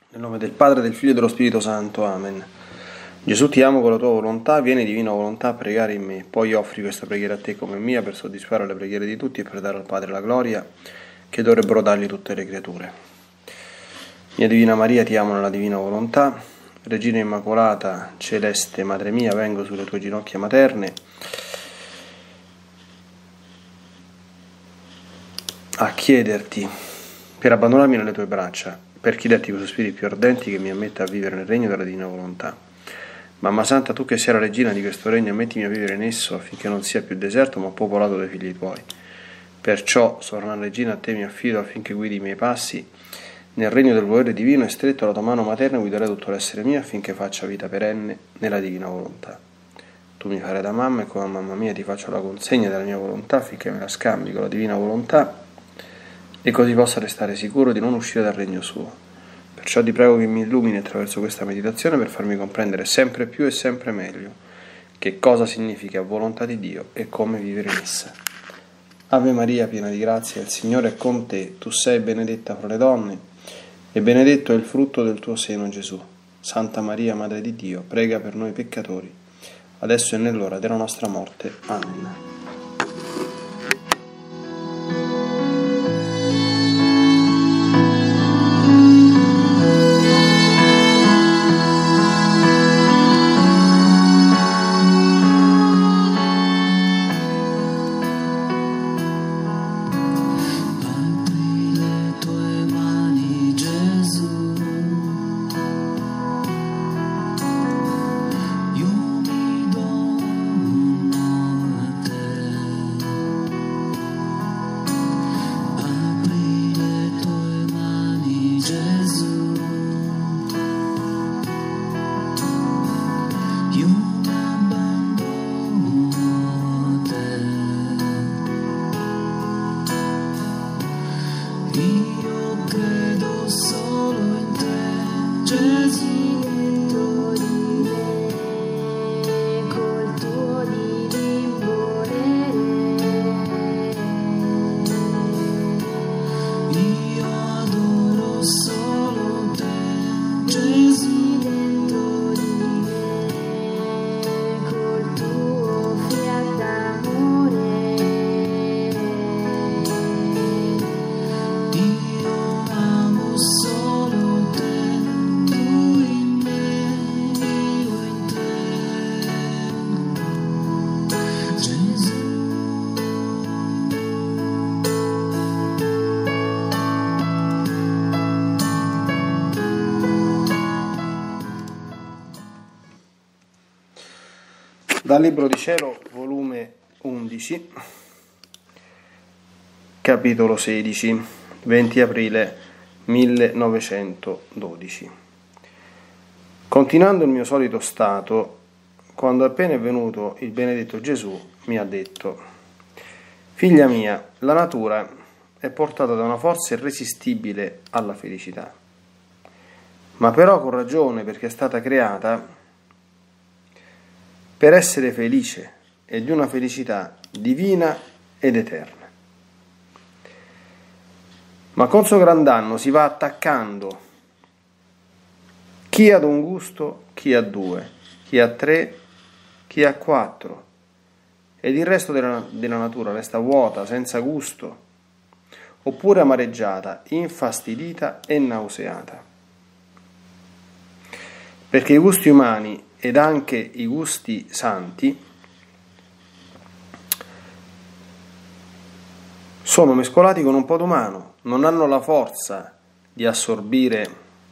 Nel nome del Padre, del Figlio e dello Spirito Santo. Amen. Gesù, ti amo con la tua volontà, vieni divina volontà a pregare in me. Poi offri questa preghiera a te come mia per soddisfare le preghiere di tutti e per dare al Padre la gloria che dovrebbero dargli tutte le creature. Mia Divina Maria, ti amo nella divina volontà. Regina Immacolata, celeste Madre mia, vengo sulle tue ginocchia materne a chiederti per abbandonarmi nelle tue braccia, per chiederti con sospiri più ardenti che mi ammetta a vivere nel regno della divina volontà. Mamma Santa, tu che sei la regina di questo regno, ammettimi a vivere in esso affinché non sia più deserto ma popolato dai figli tuoi. Perciò, sovrana regina, a te mi affido affinché guidi i miei passi nel regno del volere divino e stretto alla tua mano materna guiderai tutto l'essere mio affinché faccia vita perenne nella divina volontà. Tu mi farai da mamma e come mamma mia ti faccio la consegna della mia volontà affinché me la scambi con la divina volontà e così possa restare sicuro di non uscire dal regno suo. Perciò ti prego che mi illumini attraverso questa meditazione per farmi comprendere sempre più e sempre meglio che cosa significa volontà di Dio e come vivere in essa. Ave Maria, piena di grazia, il Signore è con te. Tu sei benedetta fra le donne e benedetto è il frutto del tuo seno, Gesù. Santa Maria, Madre di Dio, prega per noi peccatori, adesso e nell'ora della nostra morte. Amen. Dal Libro di Cielo, volume 11, capitolo 16, 20 aprile 1912. Continuando il mio solito stato, quando appena è venuto il benedetto Gesù, mi ha detto: «Figlia mia, la natura è portata da una forza irresistibile alla felicità, ma però con ragione, perché è stata creata per essere felice e di una felicità divina ed eterna. Ma con suo gran danno si va attaccando chi ad un gusto, chi a due, chi a tre, chi a quattro, ed il resto della natura resta vuota, senza gusto, oppure amareggiata, infastidita e nauseata. Perché i gusti umani ed anche i gusti santi sono mescolati con un po' d'umano, non hanno la forza di assorbire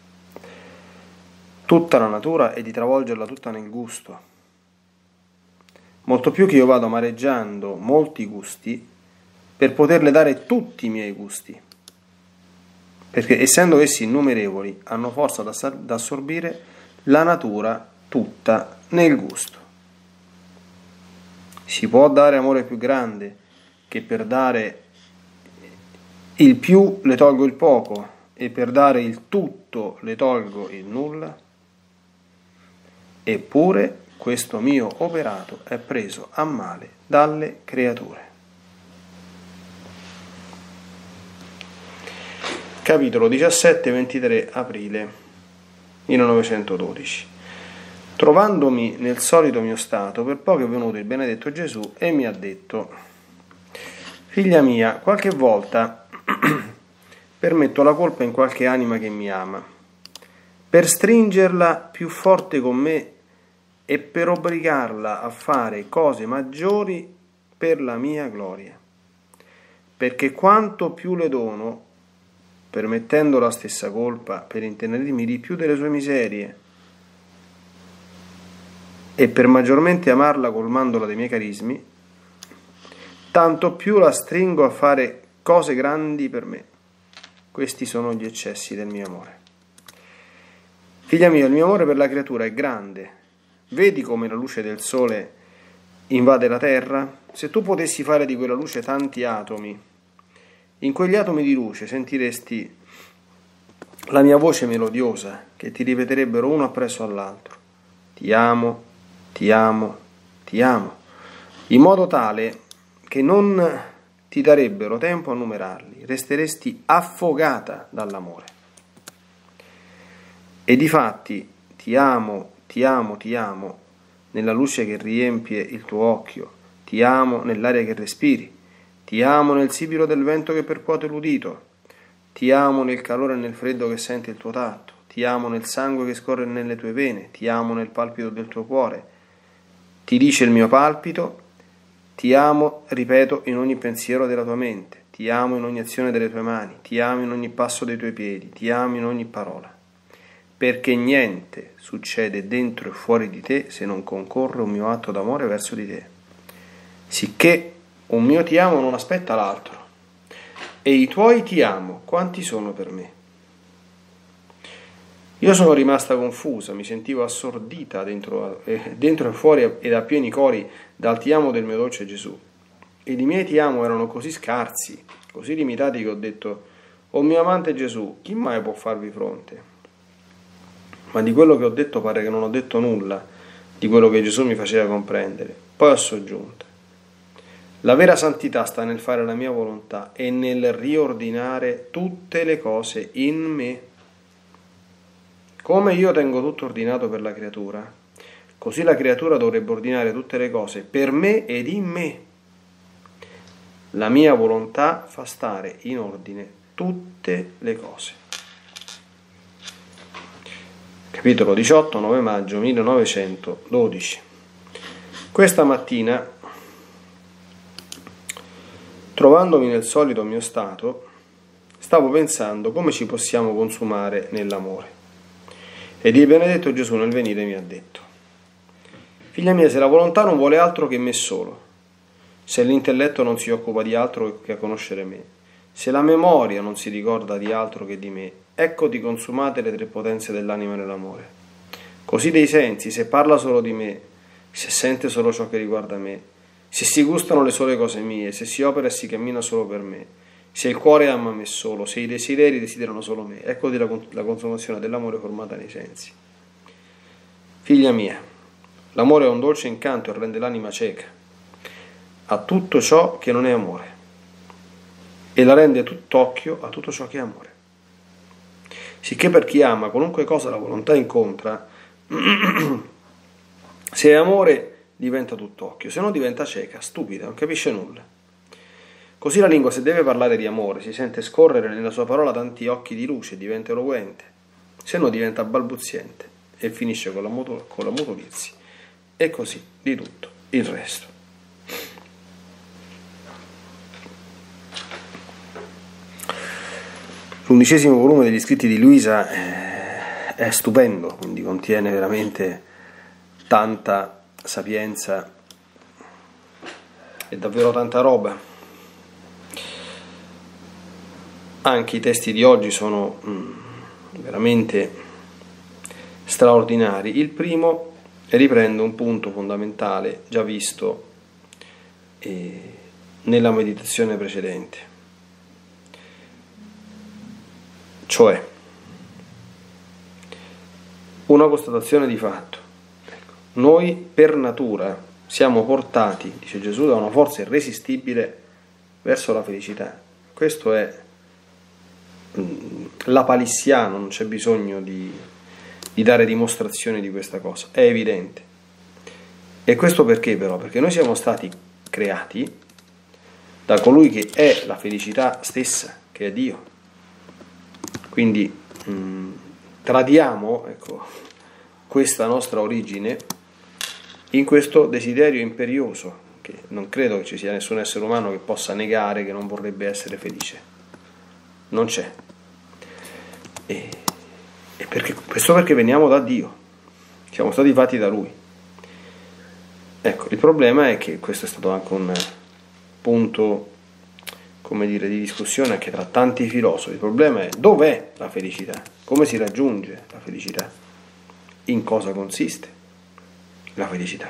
tutta la natura e di travolgerla tutta nel gusto. Molto più che io vado amareggiando molti gusti per poterle dare tutti i miei gusti, perché essendo essi innumerevoli hanno forza da assorbire la natura tutta nel gusto. Si può dare amore più grande che per dare il più le tolgo il poco e per dare il tutto le tolgo il nulla? Eppure questo mio operato è preso a male dalle creature. Capitolo 17, 23 aprile 1912. Trovandomi nel solito mio stato, per poco è venuto il benedetto Gesù e mi ha detto: figlia mia, qualche volta permetto la colpa in qualche anima che mi ama, per stringerla più forte con me e per obbligarla a fare cose maggiori per la mia gloria. Perché quanto più le dono, permettendo la stessa colpa per intenerirmi di più delle sue miserie e per maggiormente amarla colmandola dei miei carismi, tanto più la stringo a fare cose grandi per me. Questi sono gli eccessi del mio amore. Figlia mia, il mio amore per la creatura è grande. Vedi come la luce del sole invade la terra? Se tu potessi fare di quella luce tanti atomi, in quegli atomi di luce sentiresti la mia voce melodiosa che ti ripeterebbero uno appresso all'altro: ti amo, ti amo, ti amo, in modo tale che non ti darebbero tempo a numerarli, resteresti affogata dall'amore. E difatti ti amo, ti amo, ti amo nella luce che riempie il tuo occhio, ti amo nell'aria che respiri, ti amo nel sibilo del vento che percuote l'udito, ti amo nel calore e nel freddo che senti il tuo tatto, ti amo nel sangue che scorre nelle tue vene, ti amo nel palpito del tuo cuore. Ti dice il mio palpito: ti amo, ripeto, in ogni pensiero della tua mente, ti amo in ogni azione delle tue mani, ti amo in ogni passo dei tuoi piedi, ti amo in ogni parola. Perché niente succede dentro e fuori di te se non concorre un mio atto d'amore verso di te. Sicché un mio ti amo non aspetta l'altro, e i tuoi ti amo quanti sono per me. Io sono rimasta confusa, mi sentivo assordita dentro e fuori ed a pieni cori dal ti amo del mio dolce Gesù. Ed i miei ti amo erano così scarsi, così limitati che ho detto: o mio amante Gesù, chi mai può farvi fronte? Ma di quello che ho detto pare che non ho detto nulla di quello che Gesù mi faceva comprendere. Poi ho soggiunto: la vera santità sta nel fare la mia volontà e nel riordinare tutte le cose in me. Come io tengo tutto ordinato per la creatura, così la creatura dovrebbe ordinare tutte le cose per me ed in me. La mia volontà fa stare in ordine tutte le cose. Capitolo 18, 9 maggio 1912. Questa mattina, trovandomi nel solito mio stato, stavo pensando come ci possiamo consumare nell'amore. Ed il benedetto Gesù nel venire mi ha detto: figlia mia, se la volontà non vuole altro che me solo, se l'intelletto non si occupa di altro che a conoscere me, se la memoria non si ricorda di altro che di me, eccoti consumate le tre potenze dell'anima nell'amore. Così dei sensi, se parla solo di me, se sente solo ciò che riguarda me, se si gustano le sole cose mie, se si opera e si cammina solo per me, se il cuore ama me solo, se i desideri desiderano solo me, eccoti la consumazione dell'amore formata nei sensi. Figlia mia, l'amore è un dolce incanto e rende l'anima cieca a tutto ciò che non è amore, e la rende tutt'occhio a tutto ciò che è amore. Sicché per chi ama qualunque cosa la volontà incontra, se è amore diventa tutt'occhio, se no diventa cieca, stupida, non capisce nulla. Così la lingua, se deve parlare di amore, si sente scorrere nella sua parola tanti occhi di luce e diventa eloquente, se no diventa balbuziente e finisce con la mutualizzi, e così di tutto il resto. L'11° volume degli scritti di Luisa è stupendo, quindi contiene veramente tanta sapienza e davvero tanta roba. Anche i testi di oggi sono veramente straordinari. Il primo riprende un punto fondamentale già visto nella meditazione precedente, cioè una constatazione di fatto. Noi per natura siamo portati, dice Gesù, da una forza irresistibile verso la felicità. Questo è lapalissiano, non c'è bisogno di di dare dimostrazione di questa cosa, è evidente. E questo perché però? Perché noi siamo stati creati da colui che è la felicità stessa, che è Dio. Quindi tradiamo, ecco, questa nostra origine in questo desiderio imperioso, che non credo che ci sia nessun essere umano che possa negare che non vorrebbe essere felice. Non c'è. E questo perché veniamo da Dio, siamo stati fatti da Lui. Ecco, il problema è che questo è stato anche un punto, come dire, di discussione anche tra tanti filosofi. Il problema è: dov'è la felicità? Come si raggiunge la felicità? In cosa consiste la felicità?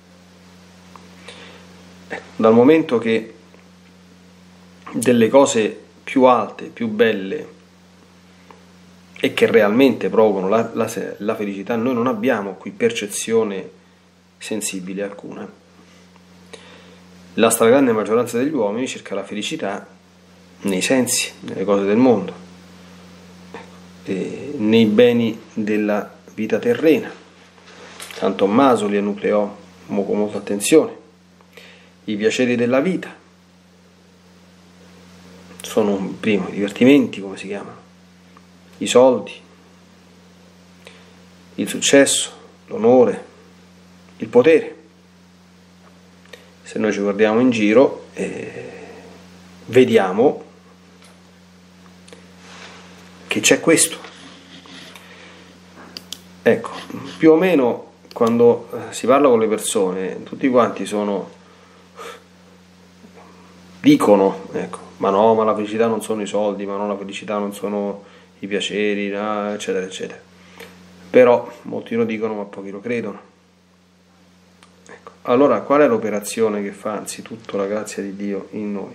Ecco, dal momento che delle cose più alte, più belle e che realmente provocano la felicità, noi non abbiamo qui percezione sensibile alcuna. La stragrande maggioranza degli uomini cerca la felicità nei sensi, nelle cose del mondo, nei beni della vita terrena. San Tommaso li enucleò con molta attenzione. I piaceri della vita sono primo i divertimenti, come si chiamano, i soldi, il successo, l'onore, il potere. Se noi ci guardiamo in giro vediamo che c'è questo. Ecco, più o meno quando si parla con le persone, tutti quanti dicono, ecco, ma no, ma la felicità non sono i soldi, ma no, la felicità non sono i piaceri, no, eccetera, eccetera. Però molti lo dicono, ma pochi lo credono. Ecco. Allora, qual è l'operazione che fa anzitutto la grazia di Dio in noi?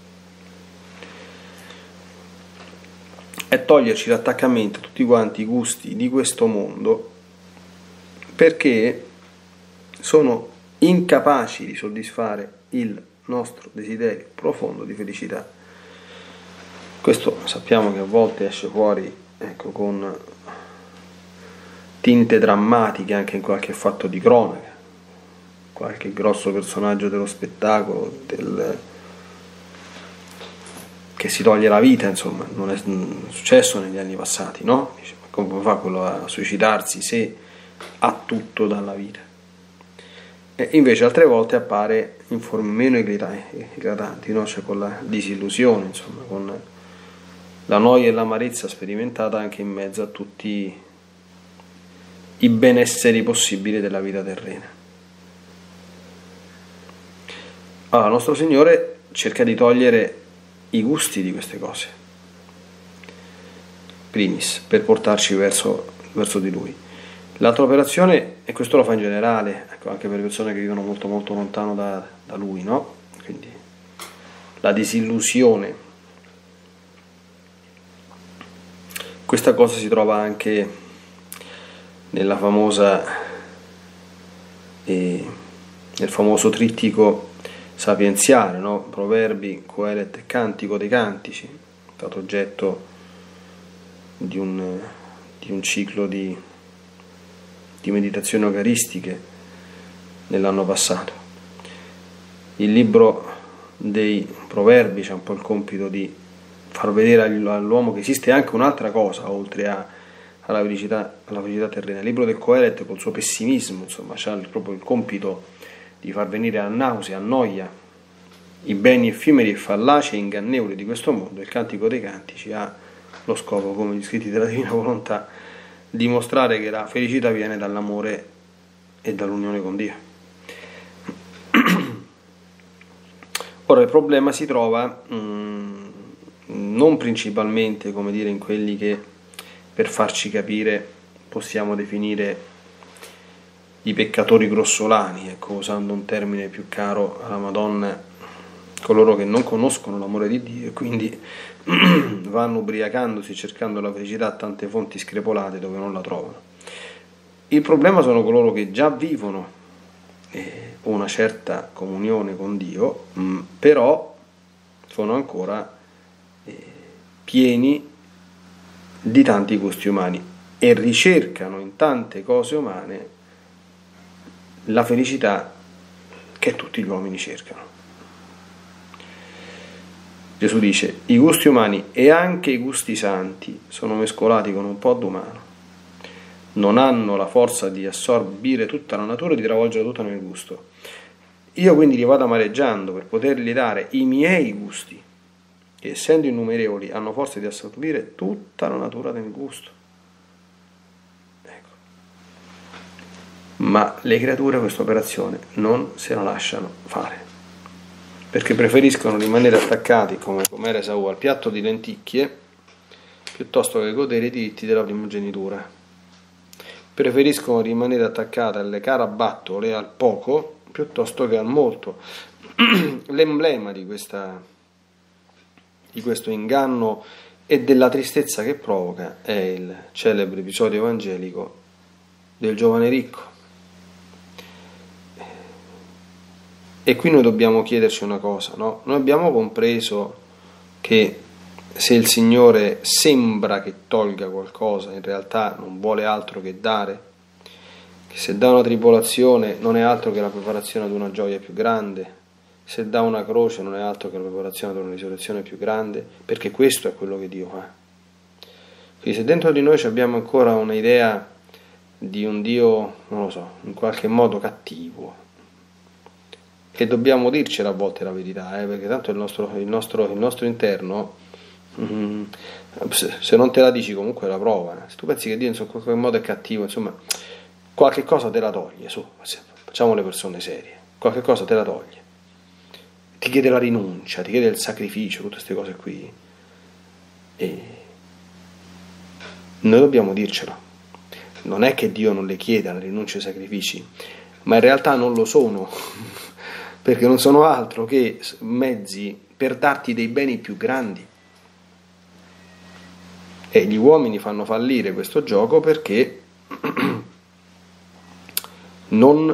È toglierci l'attaccamento a tutti quanti i gusti di questo mondo, perché sono incapaci di soddisfare il nostro desiderio profondo di felicità. Questo sappiamo che a volte esce fuori, ecco, con tinte drammatiche anche in qualche fatto di cronaca, qualche grosso personaggio dello spettacolo che si toglie la vita, insomma, non è successo negli anni passati, no? Dice, ma come fa quello a suicidarsi se ha tutto dalla vita? E invece altre volte appare in forme meno eclatanti, no? Cioè con la disillusione, insomma, con la noia e l'amarezza sperimentata anche in mezzo a tutti i benesseri possibili della vita terrena. Allora, nostro Signore cerca di togliere i gusti di queste cose, primis, per portarci verso di Lui. L'altra operazione, e questo lo fa in generale, ecco, anche per persone che vivono molto molto lontano da Lui, no? Quindi la disillusione. Questa cosa si trova anche nel famoso trittico sapienziale, no? Proverbi, Coelet e Cantico dei Cantici, è stato oggetto di un ciclo di meditazioni eucaristiche nell'anno passato. Il libro dei Proverbi c'è un po' il compito di far vedere all'uomo che esiste anche un'altra cosa oltre alla felicità terrena. Il libro del Coelet, col suo pessimismo, insomma, c'ha proprio il compito di far venire a nausea, a noia, i beni effimeri e fallaci e ingannevoli di questo mondo. Il Cantico dei Cantici ha lo scopo, come gli scritti della Divina Volontà, di mostrare che la felicità viene dall'amore e dall'unione con Dio. Ora, il problema si trova non principalmente, come dire, in quelli che per farci capire possiamo definire i peccatori grossolani, ecco, usando un termine più caro alla Madonna, coloro che non conoscono l'amore di Dio e quindi vanno ubriacandosi cercando la felicità a tante fonti screpolate dove non la trovano. Il problema sono coloro che già vivono una certa comunione con Dio, però sono ancora pieni di tanti gusti umani. e ricercano in tante cose umane la felicità che tutti gli uomini cercano. Gesù dice: i gusti umani e anche i gusti santi sono mescolati con un po' d'umano, non hanno la forza di assorbire tutta la natura e di travolgere tutto nel gusto. Io quindi li vado amareggiando per potergli dare i miei gusti, che essendo innumerevoli hanno forza di assorbire tutta la natura del gusto. Ecco. Ma le creature questa operazione non se la lasciano fare, perché preferiscono rimanere attaccati, come era Esaù, al piatto di lenticchie, piuttosto che godere i diritti della primogenitura. Preferiscono rimanere attaccati alle carabattole e al poco, piuttosto che al molto. L'emblema di questo inganno e della tristezza che provoca è il celebre episodio evangelico del giovane ricco. E qui noi dobbiamo chiederci una cosa, no? Noi abbiamo compreso che se il Signore sembra che tolga qualcosa, in realtà non vuole altro che dare, che se dà una tribolazione non è altro che la preparazione ad una gioia più grande, se dà una croce non è altro che la preparazione ad una risurrezione più grande, perché questo è quello che Dio fa. Quindi se dentro di noi abbiamo ancora un'idea di un Dio, non lo so, in qualche modo cattivo, e dobbiamo dircela a volte la verità, perché tanto il nostro interno, se non te la dici comunque la prova. Se tu pensi che Dio in qualche modo è cattivo, insomma, qualche cosa te la toglie, su, facciamo le persone serie, qualche cosa te la toglie, ti chiede la rinuncia, ti chiede il sacrificio, tutte queste cose qui, e noi dobbiamo dircela. Non è che Dio non le chieda la rinuncia e i sacrifici, ma in realtà non lo sono, perché non sono altro che mezzi per darti dei beni più grandi. E gli uomini fanno fallire questo gioco perché non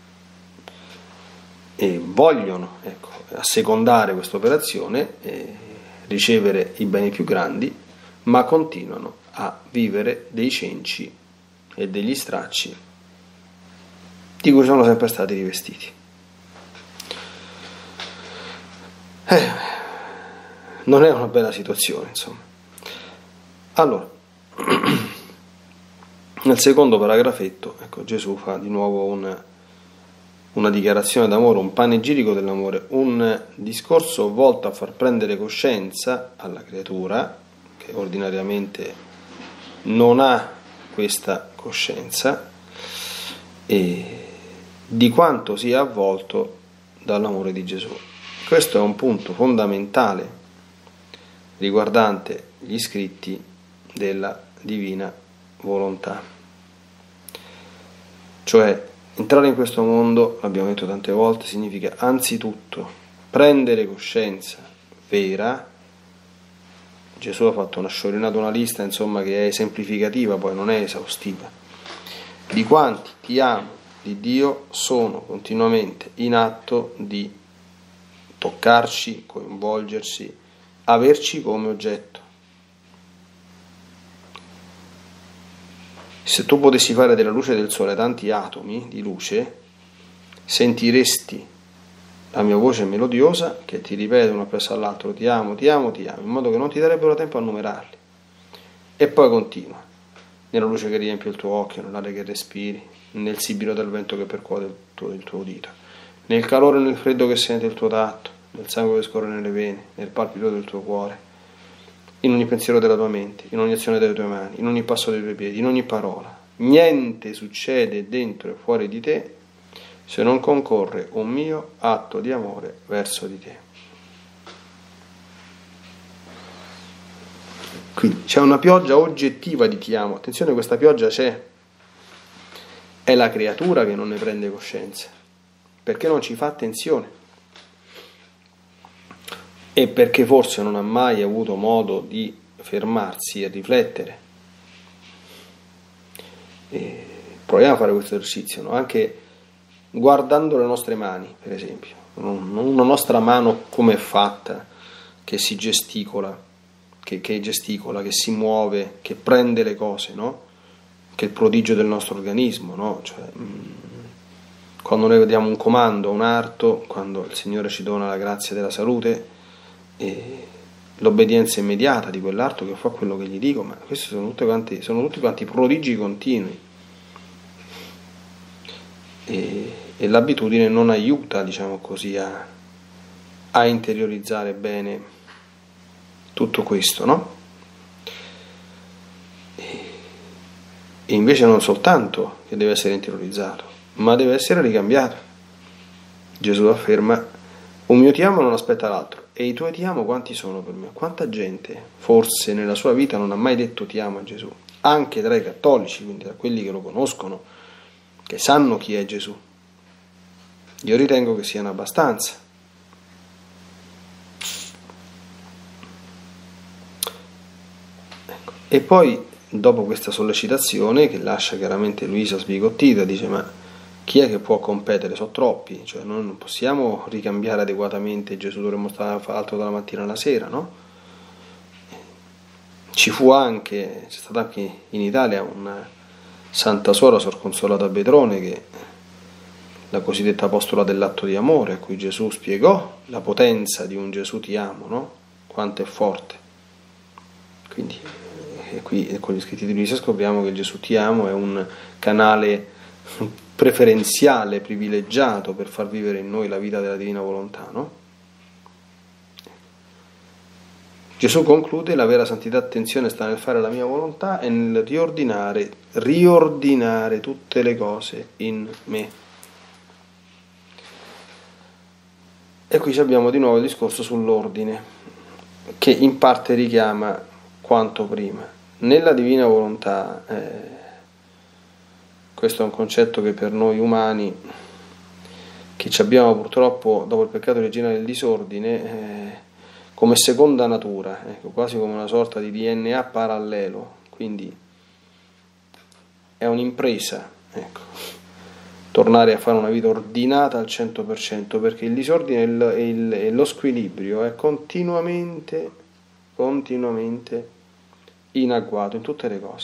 vogliono, assecondare questa operazione, ricevere i beni più grandi, ma continuano a vivere dei cenci e degli stracci di cui sono sempre stati rivestiti. Non è una bella situazione, insomma. Allora, nel secondo paragrafetto, Gesù fa di nuovo una dichiarazione d'amore, un panegirico dell'amore, un discorso volto a far prendere coscienza alla creatura, che ordinariamente non ha questa coscienza, e di quanto sia avvolto dall'amore di Gesù. Questo è un punto fondamentale riguardante gli scritti della divina volontà. Cioè, entrare in questo mondo, l'abbiamo detto tante volte, significa anzitutto prendere coscienza vera. Gesù ha fatto una lista, insomma, che è esemplificativa, poi non è esaustiva, di quanti ti amo di Dio sono continuamente in atto di toccarci, coinvolgersi, averci come oggetto. Se tu potessi fare della luce del sole tanti atomi di luce, sentiresti la mia voce melodiosa che ti ripete uno appresso all'altro: ti amo, ti amo, ti amo, in modo che non ti darebbero tempo a numerarli. E poi continua: nella luce che riempie il tuo occhio, nell'aria che respiri, nel sibilo del vento che percuote il tuo udito, nel calore e nel freddo che sente il tuo tatto, nel sangue che scorre nelle vene, nel palpito del tuo cuore, in ogni pensiero della tua mente, in ogni azione delle tue mani, in ogni passo dei tuoi piedi, in ogni parola. Niente succede dentro e fuori di te se non concorre un mio atto di amore verso di te. Quindi c'è una pioggia oggettiva di ti amo. Attenzione, questa pioggia c'è. È la creatura che non ne prende coscienza, perché non ci fa attenzione. E perché forse non ha mai avuto modo di fermarsi e riflettere. E proviamo a fare questo esercizio, no? Anche guardando le nostre mani, per esempio, una nostra mano come è fatta, che si gesticola, che gesticola, che si muove, che prende le cose, no? che è il prodigio del nostro organismo, no? Cioè, quando noi diamo un comando a un arto, quando il Signore ci dona la grazia della salute, l'obbedienza immediata di quell'arto che fa quello che gli dico, ma questi sono tutti quanti prodigi continui, e l'abitudine non aiuta, diciamo così, a interiorizzare bene tutto questo, no? E invece non soltanto che deve essere interiorizzato, ma deve essere ricambiato. Gesù afferma: un mio ti amo non aspetta l'altro, e i tuoi ti amo quanti sono per me? Quanta gente forse nella sua vita non ha mai detto ti amo a Gesù, anche tra i cattolici, quindi tra quelli che lo conoscono, che sanno chi è Gesù. Io ritengo che siano abbastanza. Ecco. E poi, dopo questa sollecitazione, che lascia chiaramente Luisa sbigottita, dice: ma chi è che può competere? Sono troppi, cioè noi non possiamo ricambiare adeguatamente Gesù, dovremmo stare a fare altro dalla mattina alla sera, no? C'è stata anche in Italia una santa suora, Sor Consolata Bedrone, che la cosiddetta apostola dell'atto di amore, a cui Gesù spiegò la potenza di un Gesù ti amo, no? Quanto è forte. Quindi qui con gli scritti di Luisa scopriamo che il Gesù ti amo è un canale preferenziale, privilegiato per far vivere in noi la vita della divina volontà, no? Gesù conclude: la vera santità, attenzione, sta nel fare la mia volontà e nel riordinare tutte le cose in me. E qui abbiamo di nuovo il discorso sull'ordine, che in parte richiama quanto prima. Nella divina volontà, questo è un concetto che per noi umani, che ci abbiamo purtroppo dopo il peccato originale del disordine, come seconda natura, ecco, quasi come una sorta di DNA parallelo, quindi è un'impresa, ecco, tornare a fare una vita ordinata al 100%, perché il disordine e lo squilibrio è continuamente in agguato in tutte le cose.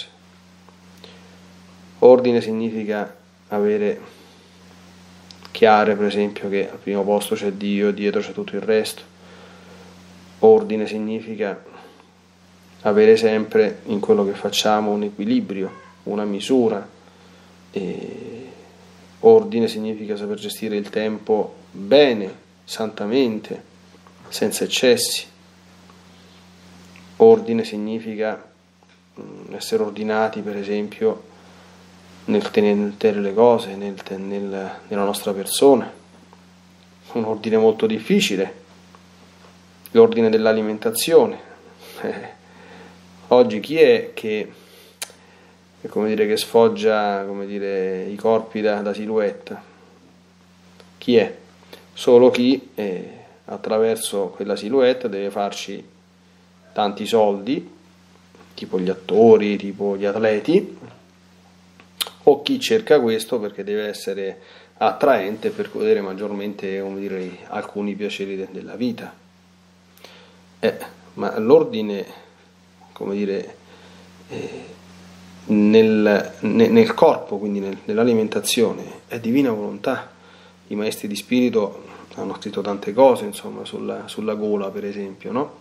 Ordine significa avere chiare, per esempio, che al primo posto c'è Dio, dietro c'è tutto il resto. Ordine significa avere sempre in quello che facciamo un equilibrio, una misura. Ordine significa saper gestire il tempo bene, santamente, senza eccessi. Ordine significa essere ordinati, per esempio, nel tenere le cose, nella nostra persona. Un ordine molto difficile, l'ordine dell'alimentazione. Oggi chi è che sfoggia, i corpi da silhouette? Chi è? Solo chi attraverso quella silhouette deve farci tanti soldi, tipo gli attori, tipo gli atleti, o chi cerca questo perché deve essere attraente per godere maggiormente, alcuni piaceri della vita. Ma l'ordine, nel corpo, quindi nell'alimentazione, è divina volontà. I maestri di spirito hanno scritto tante cose, insomma, sulla gola, per esempio, no?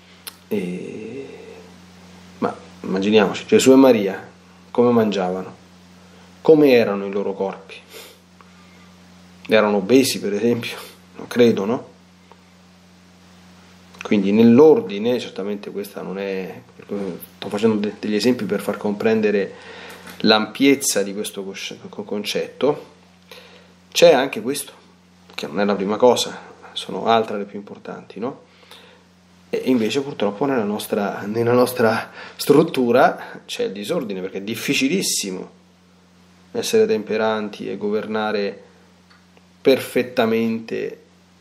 Ma immaginiamoci, Gesù e Maria come mangiavano? Come erano i loro corpi? Erano obesi, per esempio? Non credo, no? Quindi nell'ordine, certamente questa non è, sto facendo degli esempi per far comprendere l'ampiezza di questo concetto, c'è anche questo, che non è la prima cosa, sono altre le più importanti, no? E invece purtroppo nella nostra struttura c'è il disordine, perché è difficilissimo essere temperanti e governare perfettamente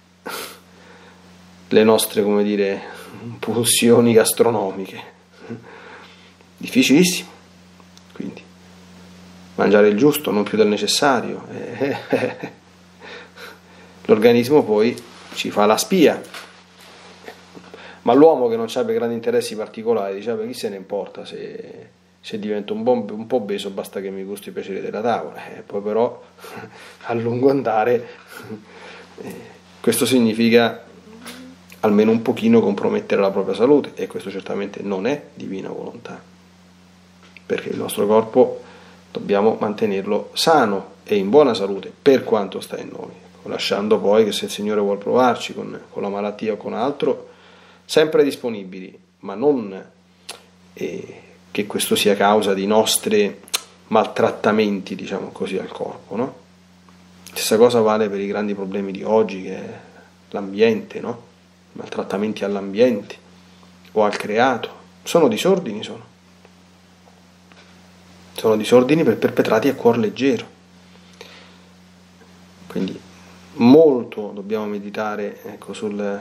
le nostre, pulsioni gastronomiche. Difficilissimo. Quindi mangiare il giusto, non più del necessario. L'organismo poi ci fa la spia. Ma l'uomo che non ha grandi interessi particolari dice: chi se ne importa se se divento un po' obeso basta che mi gusti i piaceri della tavola, poi però a lungo andare questo significa almeno un pochino compromettere la propria salute, e questo certamente non è divina volontà, perché il nostro corpo dobbiamo mantenerlo sano e in buona salute per quanto sta in noi, lasciando poi che se il Signore vuol provarci con la malattia o con altro, sempre disponibili, ma non che questo sia causa di nostri maltrattamenti, diciamo così, al corpo, no? Stessa cosa vale per i grandi problemi di oggi, che è l'ambiente, no? Maltrattamenti all'ambiente o al creato, sono disordini, sono disordini perpetrati a cuor leggero. Quindi molto dobbiamo meditare, ecco, sul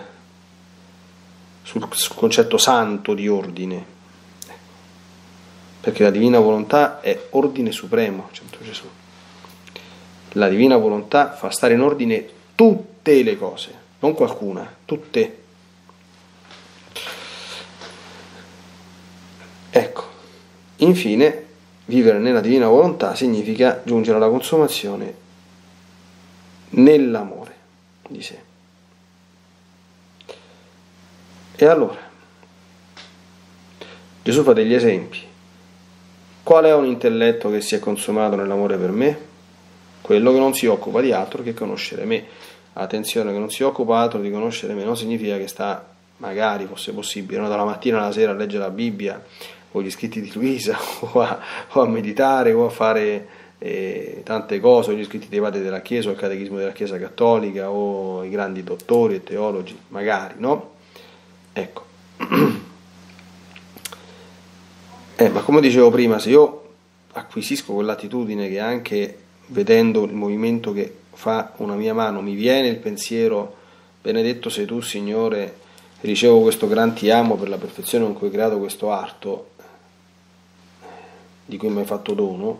concetto santo di ordine, perché la divina volontà è ordine supremo, Santo Gesù. La divina volontà fa stare in ordine tutte le cose, non qualcuna, tutte. Ecco, infine, vivere nella divina volontà significa giungere alla consumazione nell'amore di sé. E allora, Gesù fa degli esempi. Qual è un intelletto che si è consumato nell'amore per me? Quello che non si occupa di altro che conoscere me. Attenzione, che non si occupa altro di conoscere me non significa che sta, magari fosse possibile, no, dalla mattina alla sera a leggere la Bibbia o gli scritti di Luisa o a meditare o a fare tante cose, o gli scritti dei padri della Chiesa o il catechismo della Chiesa cattolica o i grandi dottori e teologi, magari, no? Ecco. Ma come dicevo prima, se io acquisisco quell'attitudine che anche vedendo il movimento che fa una mia mano mi viene il pensiero: benedetto sei tu, Signore, ricevo questo gran ti amo per la perfezione con cui hai creato questo arto di cui mi hai fatto dono,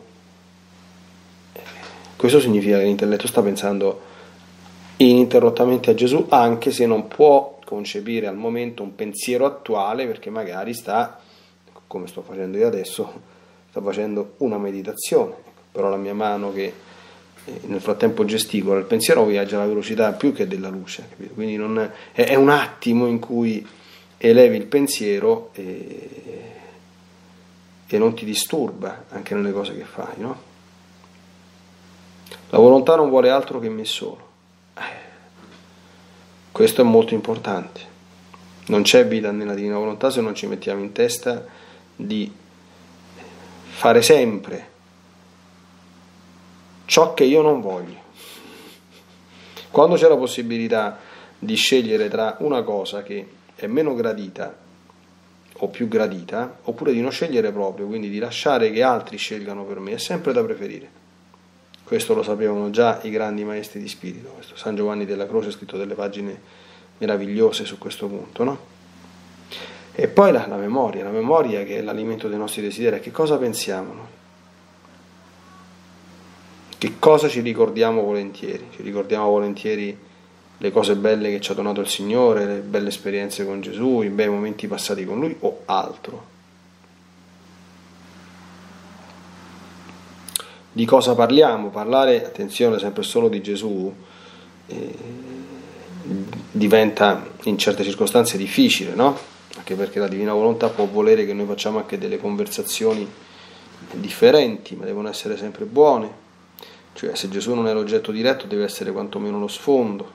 questo significa che l'intelletto sta pensando ininterrottamente a Gesù, anche se non può concepire al momento un pensiero attuale, perché magari sta, come sto facendo io adesso, sta facendo una meditazione, però la mia mano che nel frattempo gesticola, il pensiero viaggia alla velocità più che della luce, capito? Quindi non è un attimo in cui elevi il pensiero e non ti disturba anche nelle cose che fai, no? La volontà non vuole altro che me solo. Questo è molto importante. Non c'è vita nella divina volontà se non ci mettiamo in testa di fare sempre ciò che io non voglio. Quando c'è la possibilità di scegliere tra una cosa che è meno gradita o più gradita, oppure di non scegliere proprio, quindi di lasciare che altri scelgano per me, è sempre da preferire. Questo lo sapevano già i grandi maestri di spirito. Questo San Giovanni della Croce ha scritto delle pagine meravigliose su questo punto, no? E poi la memoria che è l'alimento dei nostri desideri. Che cosa pensiamo noi? Che cosa ci ricordiamo volentieri? Ci ricordiamo volentieri le cose belle che ci ha donato il Signore, le belle esperienze con Gesù, i bei momenti passati con Lui, o altro? Di cosa parliamo? Parlare, attenzione, sempre solo di Gesù diventa in certe circostanze difficile, no? Anche perché la divina volontà può volere che noi facciamo anche delle conversazioni differenti, ma devono essere sempre buone. Cioè, se Gesù non è l'oggetto diretto, deve essere quantomeno lo sfondo.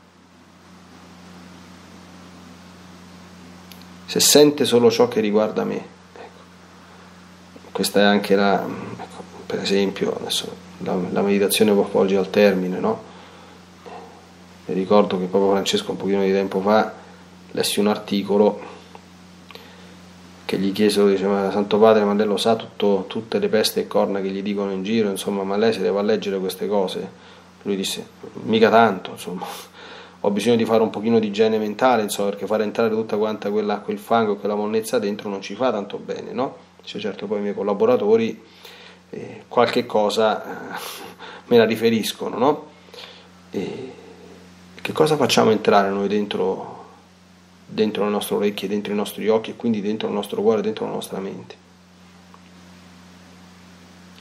Se sente solo ciò che riguarda me. Ecco. Questa è anche per esempio, adesso la meditazione può volgere al termine, no? Mi ricordo che Papa Francesco un pochino di tempo fa lessi un articolo che gli chiesero, diceva: Santo Padre, ma lei lo sa tutte le peste e corna che gli dicono in giro, insomma, ma lei se le va a leggere queste cose? Lui disse: mica tanto, insomma, ho bisogno di fare un pochino di igiene mentale, insomma, perché fare entrare tutta quanta quel fango e quella monnezza dentro non ci fa tanto bene, no? Dice: certo, poi i miei collaboratori qualche cosa me la riferiscono, no? E che cosa facciamo entrare noi dentro le nostre orecchie, dentro i nostri occhi e quindi dentro il nostro cuore, dentro la nostra mente?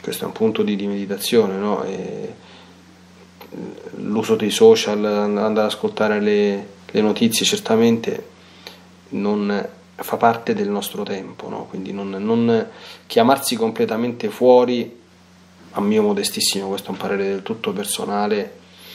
questo è un punto di meditazione, no? L'uso dei social, andare ad ascoltare le notizie, certamente non fa parte del nostro tempo, no? Quindi non chiamarsi completamente fuori, a mio modestissimo, questo è un parere del tutto personale,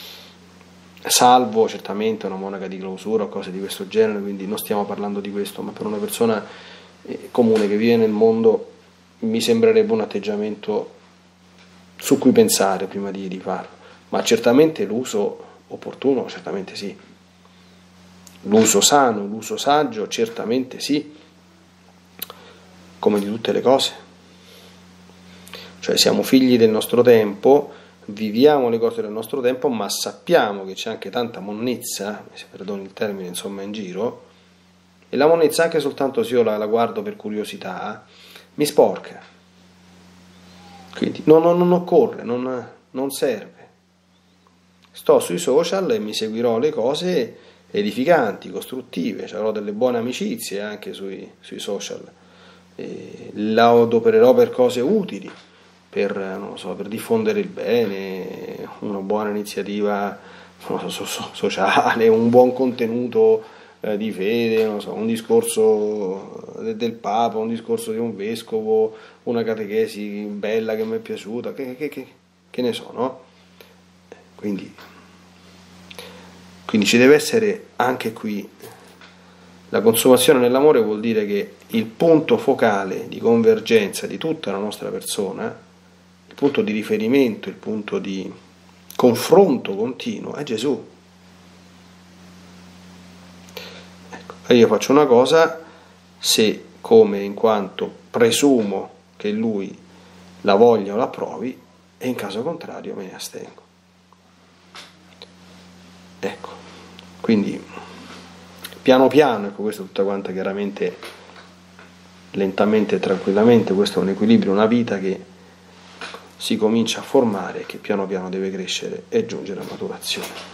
salvo certamente una monaca di clausura o cose di questo genere, quindi non stiamo parlando di questo, ma per una persona comune che vive nel mondo mi sembrerebbe un atteggiamento su cui pensare prima di farlo, ma certamente l'uso opportuno, certamente sì, l'uso sano, l'uso saggio, certamente sì, come di tutte le cose, cioè siamo figli del nostro tempo, viviamo le cose del nostro tempo, ma sappiamo che c'è anche tanta monnezza, se perdoni il termine, insomma, in giro, e la monnezza, anche soltanto se io la guardo per curiosità, mi sporca. Quindi non occorre, non serve. Sto sui social e mi seguirò le cose edificanti, costruttive, avrò delle buone amicizie anche sui social, la adopererò per cose utili, per diffondere il bene, una buona iniziativa sociale, un buon contenuto di fede, un discorso del Papa, un discorso di un vescovo, una catechesi bella che mi è piaciuta, che ne so, no? Quindi ci deve essere anche qui la consumazione nell'amore, vuol dire che il punto focale di convergenza di tutta la nostra persona, il punto di riferimento, il punto di confronto continuo è Gesù. Ecco, e io faccio una cosa se, come, in quanto presumo che Lui la voglia o la approvi, e in caso contrario me ne astengo. Ecco, quindi piano piano, ecco, questo tutta quanta chiaramente lentamente e tranquillamente, questo è un equilibrio, una vita che si comincia a formare e che piano piano deve crescere e giungere a maturazione.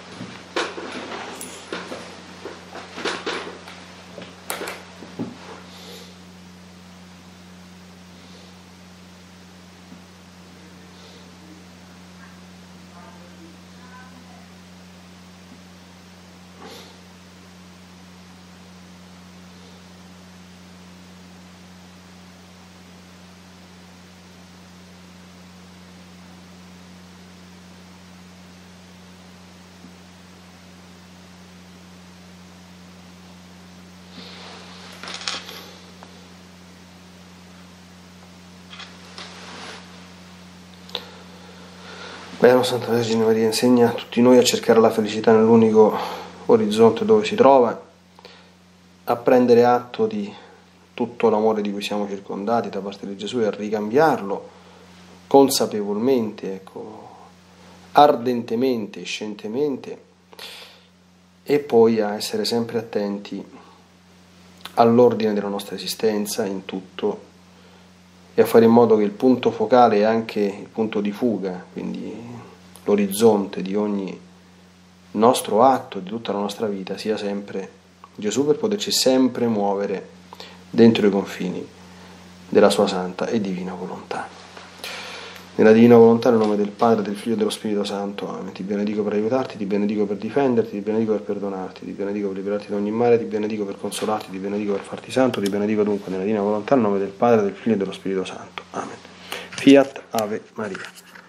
Bene, Santa Vergine Maria, insegna a tutti noi a cercare la felicità nell'unico orizzonte dove si trova, a prendere atto di tutto l'amore di cui siamo circondati da parte di Gesù e a ricambiarlo consapevolmente, ecco, ardentemente, scientemente, e poi a essere sempre attenti all'ordine della nostra esistenza in tutto e a fare in modo che il punto focale e anche il punto di fuga, quindi l'orizzonte di ogni nostro atto, di tutta la nostra vita, sia sempre Gesù, per poterci sempre muovere dentro i confini della sua santa e divina volontà. Nella divina volontà, nel nome del Padre, del Figlio e dello Spirito Santo. Amen. Ti benedico per aiutarti, ti benedico per difenderti, ti benedico per perdonarti, ti benedico per liberarti da ogni male, ti benedico per consolarti, ti benedico per farti santo, ti benedico dunque nella divina volontà, nel nome del Padre, del Figlio e dello Spirito Santo. Amen. Fiat Ave Maria.